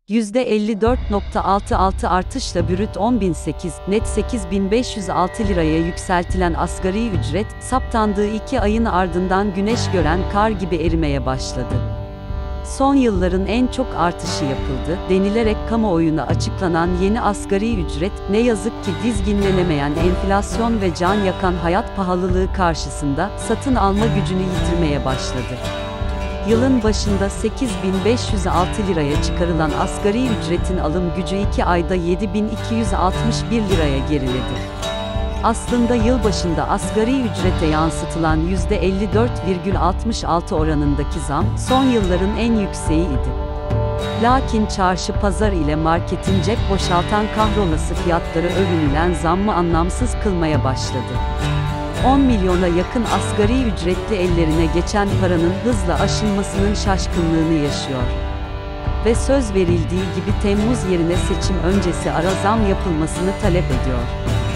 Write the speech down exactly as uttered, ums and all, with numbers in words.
yüzde elli dört nokta altı altı artışla brüt on bin sekiz, net sekiz bin beş yüz altı liraya yükseltilen asgari ücret, saptandığı iki ayın ardından güneş gören kar gibi erimeye başladı. Son yılların en çok artışı yapıldı denilerek kamuoyuna açıklanan yeni asgari ücret, ne yazık ki dizginlenemeyen enflasyon ve can yakan hayat pahalılığı karşısında satın alma gücünü yitirmeye başladı. Yılın başında sekiz bin beş yüz altı liraya çıkarılan asgari ücretin alım gücü iki ayda yedi bin iki yüz altmış bir liraya geriledi. Aslında yılbaşında asgari ücrete yansıtılan yüzde elli dört virgül altmış altı oranındaki zam, son yılların en yükseğiydi. Lakin çarşı pazar ile marketin cep boşaltan kahrolası fiyatları övünülen zammı anlamsız kılmaya başladı. on milyona yakın asgari ücretli ellerine geçen paranın hızla aşınmasının şaşkınlığını yaşıyor. Ve söz verildiği gibi Temmuz yerine seçim öncesi ara zam yapılmasını talep ediyor.